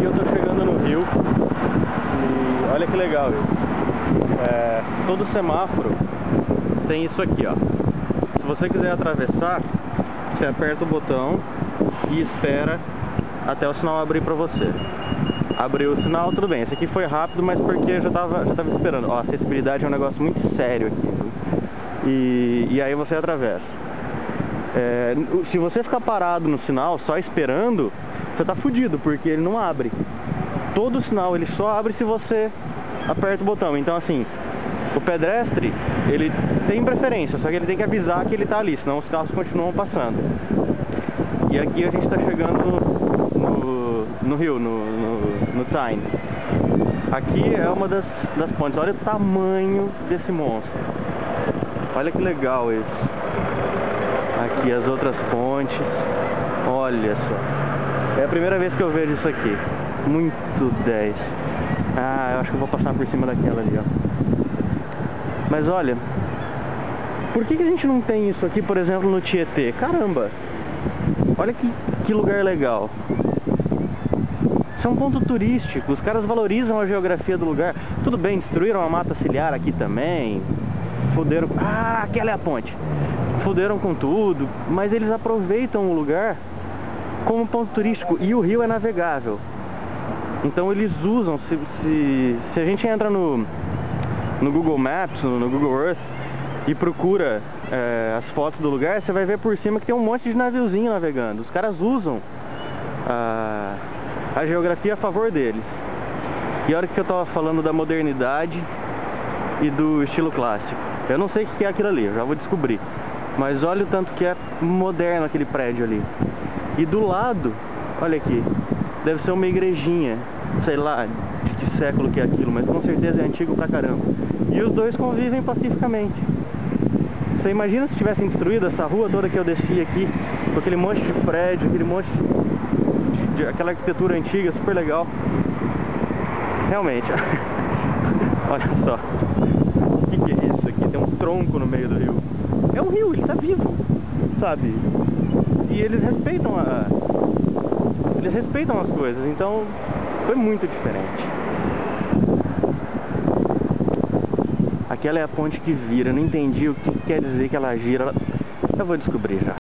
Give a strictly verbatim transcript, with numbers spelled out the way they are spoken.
eu tô chegando no rio e olha que legal isso. É, todo semáforo tem isso aqui, ó. Se você quiser atravessar, você aperta o botão e espera até o sinal abrir pra você. Abriu o sinal, tudo bem. Esse aqui foi rápido, mas porque eu já tava, já tava esperando. Ó, acessibilidade é um negócio muito sério aqui. E, e aí você atravessa. É, se você ficar parado no sinal, só esperando, você tá fudido, porque ele não abre. Todo sinal ele só abre se você aperta o botão. Então assim, o pedestre, ele tem preferência, só que ele tem que avisar que ele tá ali, senão os carros continuam passando. E aqui a gente tá chegando no, no rio, no, no, no Tyne. Aqui é uma das, das pontes. Olha o tamanho desse monstro. Olha que legal isso. Aqui as outras pontes. Olha só. É a primeira vez que eu vejo isso aqui. Muito dez. Ah, eu acho que eu vou passar por cima daquela ali, ó. Mas olha, por que que a gente não tem isso aqui, por exemplo, no Tietê? Caramba! Olha que, que lugar legal. Isso é um ponto turístico. Os caras valorizam a geografia do lugar. Tudo bem, destruíram a mata ciliar aqui também. Fuderam... Ah, aquela é a ponte. Fuderam com tudo, mas eles aproveitam o lugar como ponto turístico. E o rio é navegável. Então eles usam, se, se, se a gente entra no, no Google Maps, no, no Google Earth, e procura é, as fotos do lugar, você vai ver por cima que tem um monte de naviozinho navegando. Os caras usam a, a geografia a favor deles. E a hora que eu tava falando da modernidade e do estilo clássico, eu não sei o que é aquilo ali, eu já vou descobrir. Mas olha o tanto que é moderno aquele prédio ali. E do lado, olha aqui, deve ser uma igrejinha, sei lá de que século que é aquilo, mas com certeza é antigo pra caramba. E os dois convivem pacificamente. Você imagina se tivessem destruído essa rua toda que eu desci aqui, com aquele monte de prédio, aquele monte de, de aquela arquitetura antiga, super legal. Realmente, olha só. O que, que é isso aqui? Tem um tronco no meio do rio. É um rio, ele tá vivo, sabe? E eles respeitam a... Eles respeitam as coisas, então foi muito diferente. Aquela é a ponte que vira, eu não entendi o que quer dizer que ela gira. Eu vou descobrir já.